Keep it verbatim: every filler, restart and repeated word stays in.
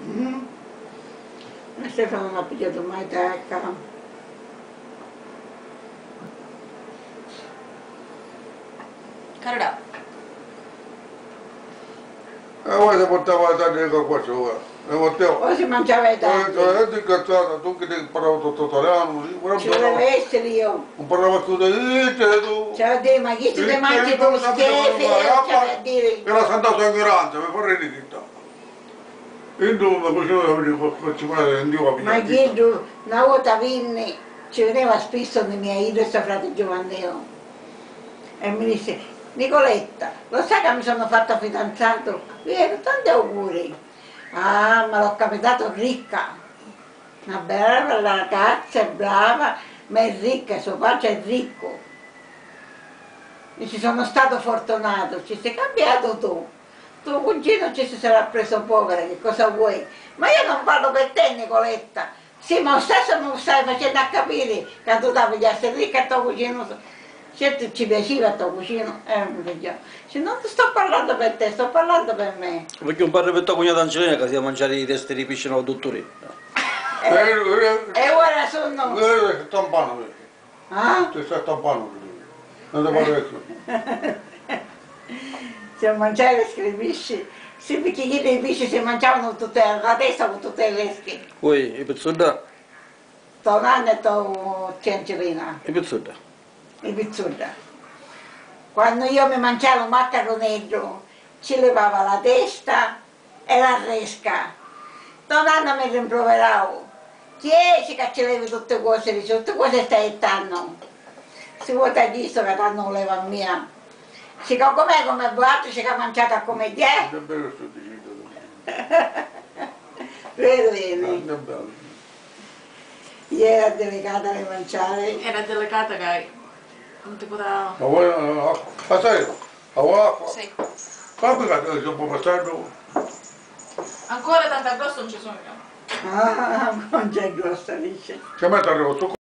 Mm. E Stefano non ha pigliato mai tecca. Carolà. E voi si portava la taglia con qua sopra. Ne portiamo. O si mangiava i tardi. Eh, ti incazzata, tu che ti imparavo tutto italiano, Ci volevo essere io. non parlava più di te, tu. Ciao a dire, ma chi ti mangi tu schefi? Ciao a dire. Che la santa tua ignoranza, mi fa ridicolo. E tu mi facevo faccio male, non dico Ma chi tu, una volta vinni, ci veniva spesso nei miei idoli, sto frate Giovanneo. E mi disse, Nicoletta, lo sai che mi sono fatto fidanzato? Vieni, tanti auguri. Ah, ma l'ho capitato ricca. Una bella ragazza, è brava, ma è ricca, suo padre è ricco. E ci sono stato fortunato, ci sei cambiato tu. Tuo cugino ci si sarà preso povera, che cosa vuoi? Ma io non parlo per te, Nicoletta. Sì, ma lo stesso mi stai facendo a capire che tu ti pigliassi ricca e tuo cugino. Certo ci piaceva tuo cugino, eh, se non ti sto parlando per te, sto parlando per me. Perché un parlo per tua cognata Angelina che si a mangiare i testi di piscina al dottore. E, e ora sono... Guarda che tampano, Ah? ti stai tampando, non ti parlo più. Se mangiare le scrivisci, sì, perché gli dei pesci si mangiavano tutte, la testa con tutte le lesche. Poi, i pezzuda? Tuo nonno e tua Angelina. I pezzuda? I pizzuda. Quando io mi mangiavo un maccaronello, ci levava la testa e la resca. Tuo nonno mi rimproverava. Chi è che ci levi tutte cose di tutte cose stai tanno? Si vuole dire che tanno leva mia. Si che com'è come buato, si che ha mangiato come di è. È bello sto dicendo. Vedi? È bello. Io era delicata da mangiare. Era delicata che non ti poteva... Ma vuoi acqua? Ah, sai? Vuoi acqua? Sì. Quanto che si può passare? Ancora tanta grossa non ci sono io. Ah, non c'è grossa, dice. Che mette arrivo su